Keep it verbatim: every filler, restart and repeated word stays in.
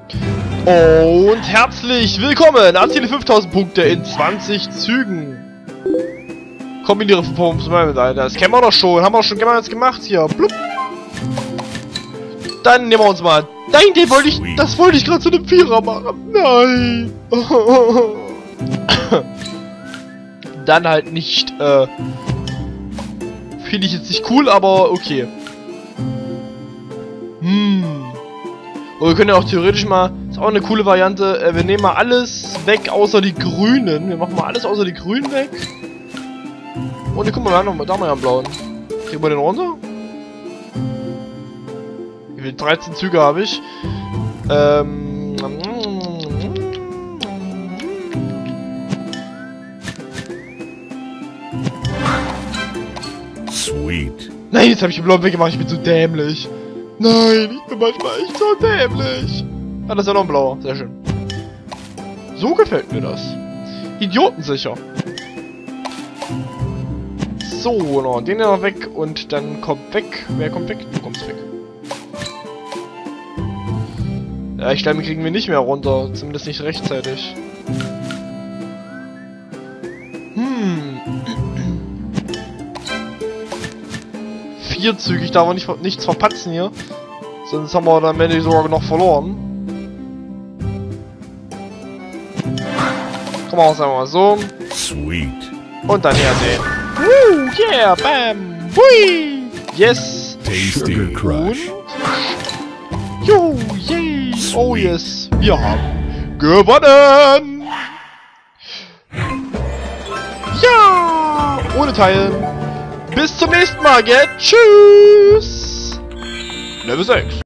Und herzlich willkommen! Erziele fünftausend Punkte in zwanzig Zügen. Kombiniere Performance mit Alter. Das kennen wir doch schon. Haben wir schon jetzt gemacht hier. Blub. Dann nehmen wir uns mal. Nein, den wollte ich. Das wollte ich gerade zu einem Vierer machen. Nein. Dann halt nicht. Äh, Finde ich jetzt nicht cool, aber okay. Hm. Und wir können ja auch theoretisch mal. Ist auch eine coole Variante. Äh, wir nehmen mal alles weg außer die Grünen. Wir machen mal alles außer die Grünen weg. Und guck mal, wir haben noch mal da mal einen blauen. Kriegen wir den runter? Wie viele dreizehn Züge habe ich? Ähm. Sweet. Nein, jetzt habe ich den blauen weggemacht. Ich bin zu dämlich. Nein, ich bin manchmal echt so dämlich. Ah, das ist ja noch ein blauer. Sehr schön. So gefällt mir das. Idiotensicher. So, noch den noch weg und dann kommt weg. Wer kommt weg? Du kommst weg. Ja, ich glaube, kriegen wir nicht mehr runter. Zumindest nicht rechtzeitig. Hm. Vierzügig, darf man nicht, nichts verpatzen hier. Sonst haben wir dann am Ende sogar noch verloren. Komm mal, sagen wir mal so. Sweet. Und dann hier den. Woo, yeah, bam, hui, yes. Tasty Crush. Jo, yay, oh yes, wir haben gewonnen. Ja, ohne Teilen. Bis zum nächsten Mal, gell? Tschüss. Level sechs.